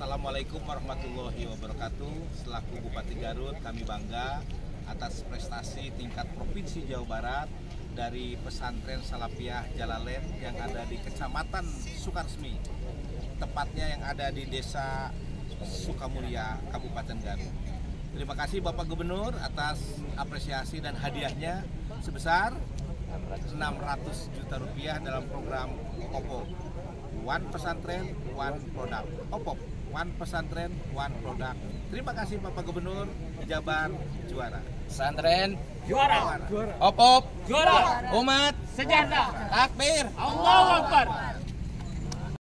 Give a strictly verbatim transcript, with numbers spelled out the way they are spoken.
Assalamualaikum warahmatullahi wabarakatuh. Selaku Bupati Garut, kami bangga atas prestasi tingkat Provinsi Jawa Barat dari pesantren Salafiyah Jalalain yang ada di Kecamatan Sukaresmi, tepatnya yang ada di Desa Sukamulya, Kabupaten Garut. Terima kasih Bapak Gubernur atas apresiasi dan hadiahnya sebesar enam ratus juta rupiah dalam program O P O P. One Pesantren, One Product. O P O P, One Pesantren, One Product. Terima kasih Bapak Gubernur. Jabar juara. Pesantren Juara. O P O P Juara. Umat Sejahtera. Takbir Allahu Akbar.